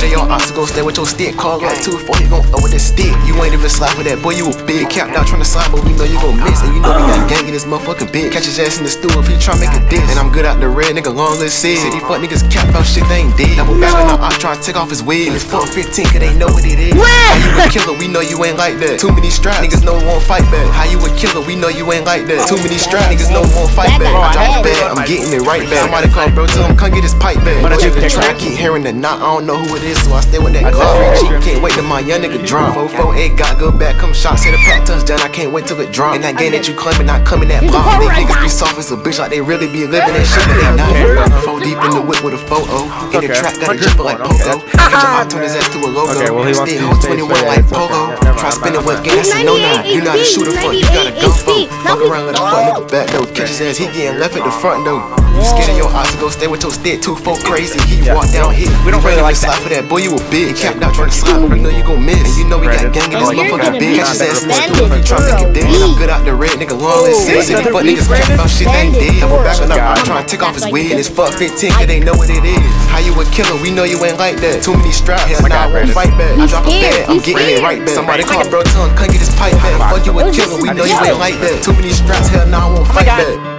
of your ops to go stay with your stick. Call up 2 4, he gon' up with the stick. You ain't even slide for that, boy, you a big. Capped out tryna slide, but we know you gon' miss. And you know we got gang in this motherfucking bitch. Catch his ass in the stool if he try make a diss. And I'm good out the red, nigga, long let's see. Said these fuck niggas capped out shit, they ain't dead. Double back on the op tryna take off his wig. And it's 415 cause they know what it is. How you a killer, we know you ain't like that. Too many straps, niggas know won't fight back. How you a killer, we know you ain't like that. Too many straps, niggas know won't fight back. I drop a bag, I'm getting it right back. Somebody call bro, tell him come get his pipe back. But you can try, I keep hearing the knock, I don't know who it is, so I stay with that Glock. Can't wait till my young nigga drop. 448 got good back, come shot, say the pack touchdown, I can't wait till it drop. And that game that you claiming, not coming that block. These niggas be soft as a bitch, like they really be living that shit, but they not. 4 deep in the whip with a photo. In the track, got a jumper like Pogo. Catch him out, turn his ass to a logo. Still hold 21 like Pogo. Try spinning with gas, that's a no-no. You not a shooter, fuck, you gotta go for. Fuck around with a fuck nigga back though. Catch his ass, he getting left at the front though. You scared of your eyes to go stay with your stick, 2 4 crazy. He walk down here. We don't really like slide for that, boy, you a big. Capped out trying to slide, but we know you gon' miss. And you know we got gang in this motherfucking big. Catch his ass in the stool if he try make it dead. And I'm good out the red, nigga, long as six. And fuck niggas capped out shit, they ain't dead. Double back on the op trying to take off his wig. And it's fuck 15 cause they know what it is. How you a killer, we know you ain't like that. Too many straps, hell nah, I won't fight back. I drop a bag, I'm getting it right back. Somebody call bro, tell him come get his pipe back. Fuck you a killer, we know you ain't like that. Too many straps, hell nah, I won't fight back.